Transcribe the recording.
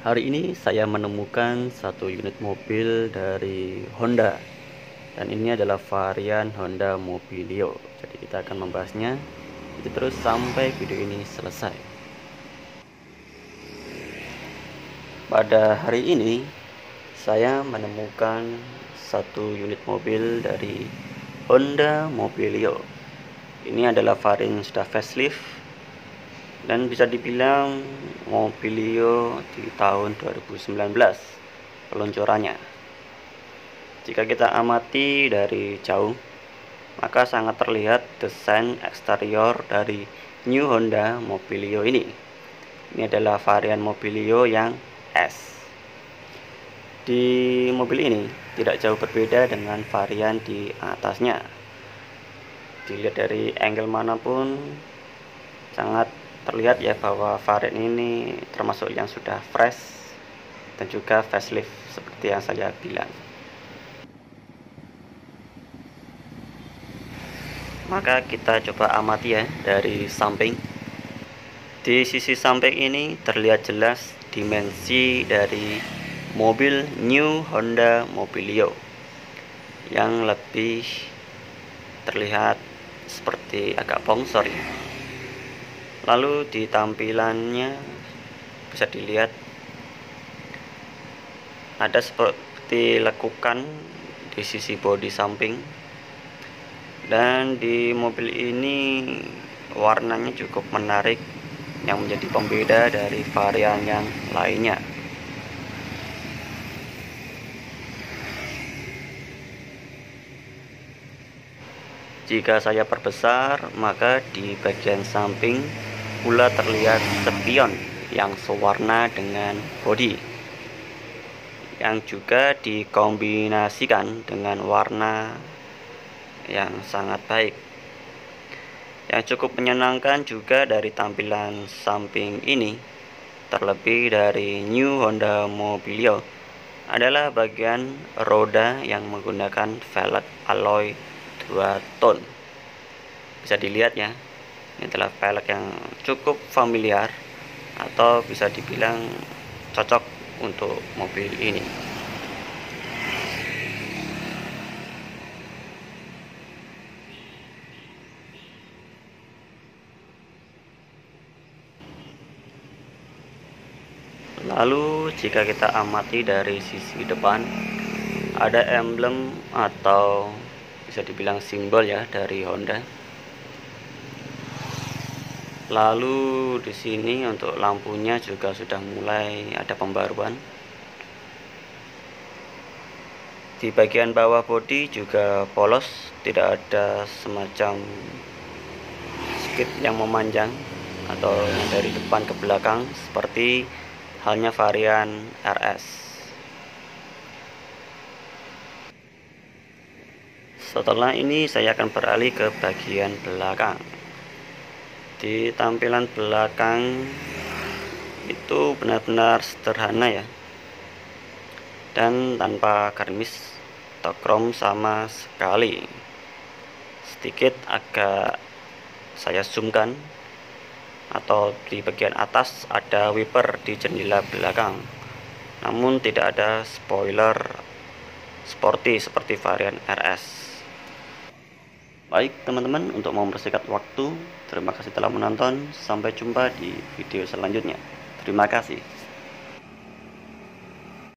Hari ini saya menemukan satu unit mobil dari Honda, dan ini adalah varian Honda Mobilio. Jadi kita akan membahasnya itu terus sampai video ini selesai. Pada hari ini saya menemukan satu unit mobil dari Honda Mobilio. Ini adalah varian sudah facelift dan bisa dibilang Mobilio di tahun 2019 peluncurannya. Jika kita amati dari jauh, maka sangat terlihat desain eksterior dari New Honda Mobilio ini. Ini adalah varian Mobilio yang S. Di mobil ini tidak jauh berbeda dengan varian di atasnya. Dilihat dari angle manapun sangat terlihat ya bahwa varian ini termasuk yang sudah fresh dan juga facelift seperti yang saya bilang. Maka kita coba amati ya dari samping. Di sisi samping ini terlihat jelas dimensi dari mobil New Honda Mobilio yang lebih terlihat seperti agak bongsor ya. Lalu di tampilannya bisa dilihat ada seperti lekukan di sisi bodi samping, dan di mobil ini warnanya cukup menarik yang menjadi pembeda dari varian yang lainnya. Jika saya perbesar, maka di bagian samping pula terlihat spion yang sewarna dengan bodi, yang juga dikombinasikan dengan warna yang sangat baik. Yang cukup menyenangkan juga dari tampilan samping ini, terlebih dari New Honda Mobilio, adalah bagian roda yang menggunakan velg alloy 2 tone. Bisa dilihat ya, ini adalah velg yang cukup familiar atau bisa dibilang cocok untuk mobil ini. Lalu jika kita amati dari sisi depan, ada emblem atau bisa dibilang simbol ya dari Honda. Lalu di sini untuk lampunya juga sudah mulai ada pembaruan. Di bagian bawah bodi juga polos, tidak ada semacam skid yang memanjang atau yang dari depan ke belakang seperti halnya varian RS. Setelah ini saya akan beralih ke bagian belakang. Di tampilan belakang itu benar-benar sederhana ya, dan tanpa garimis atau krom sama sekali. Sedikit agak saya zoomkan, atau di bagian atas ada wiper di jendela belakang, namun tidak ada spoiler sporty seperti varian RS. Baik teman-teman, untuk mempersingkat waktu, terima kasih telah menonton. Sampai jumpa di video selanjutnya. Terima kasih.